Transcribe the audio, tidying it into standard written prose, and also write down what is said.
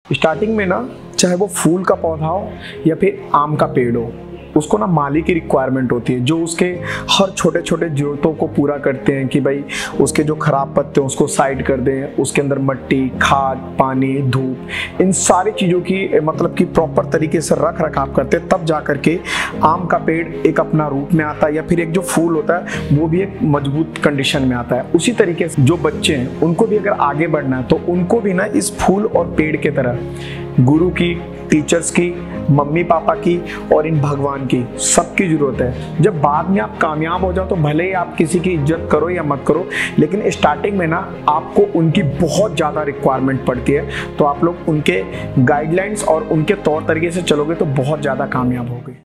Starting में ना, चाहे वो फूल का पौधा हो या फिर आम का पेड़ हो, उसको ना माली की रिक्वायरमेंट होती है जो उसके हर छोटे छोटे ज़रूरतों को पूरा करते हैं कि भाई उसके जो खराब पत्ते हैं उसको साइड कर दें, उसके अंदर मिट्टी, खाद, पानी, धूप, इन सारी चीज़ों की मतलब कि प्रॉपर तरीके से रख रखाव करते हैं, तब जा करके आम का पेड़ एक अपना रूप में आता है या फिर एक जो फूल होता है वो भी एक मजबूत कंडीशन में आता है। उसी तरीके से जो बच्चे हैं उनको भी अगर आगे बढ़ना है तो उनको भी ना इस फूल और पेड़ के तरह गुरु की, टीचर्स की, मम्मी पापा की और इन भगवान की, सबकी जरूरत है। जब बाद में आप कामयाब हो जाओ तो भले ही आप किसी की इज्जत करो या मत करो, लेकिन स्टार्टिंग में ना आपको उनकी बहुत ज़्यादा रिक्वायरमेंट पड़ती है। तो आप लोग उनके गाइडलाइंस और उनके तौर तरीके से चलोगे तो बहुत ज़्यादा कामयाब होगे।